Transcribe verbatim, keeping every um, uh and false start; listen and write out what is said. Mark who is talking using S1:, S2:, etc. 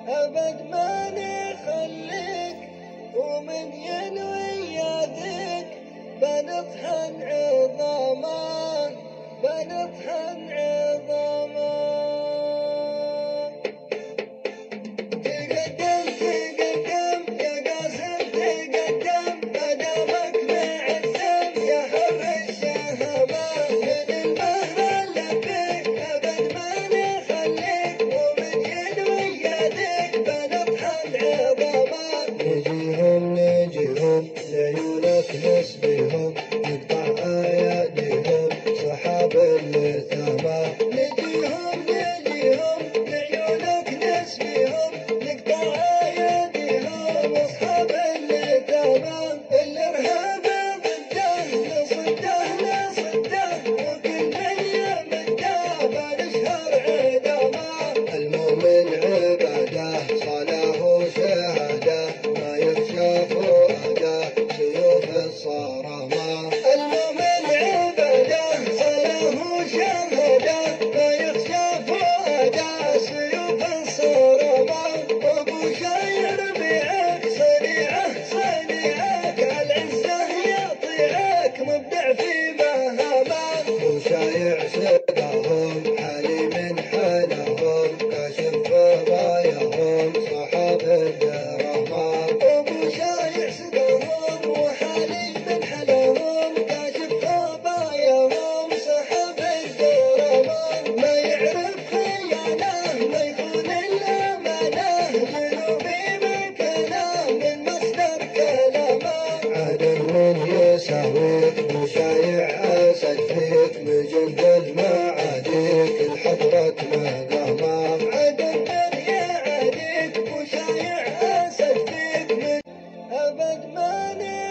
S1: أبد ما نخليك ومن ينوي يدك بنطحن عظامه بنطحن عظامه. تقدم تقدم يا قاسم تقدم قدمك معزم يا حب الشهامة من البحر اللبيك أبد ما نخليك ومن ينوي يدك بنطحن عظامه. نجيهم نجيهم لعيونك نسبيهم نقطع أياديهم صحاب اليتامى. نجيهم نجيهم لعيونك نسبيهم نقطع أياديهم أصحاب اليتامى. الإرهاب ضده نصده نصده وكل من يمده بنشهر عدامه. المؤمن عباده صلاح وشهاده ما يخشى فؤاده سيوف الصرامة. المؤمن عباده صلاح وشهاده ما يخشى فؤاده سيوف الصرامة. أبو شاير بيعك صنيعه صنيعك العزة يطيعك مبدع في مهامه. أبو شايع سقاهم حليم حلهم كاشف رايهم صحاب الدرامة. أبو شايع سقاهم وحليم حلهم كاشف رايهم صحاب الدرامة. ما يعرف خيانه ما يخون الأمانة جنوبي مكانه من مصدر كلامه. عدل من يساويك وشايع أسد فيك مجد المعاديك الحضرة مقامه. عدل من يعاديك وشايع أسد فيك أبد ما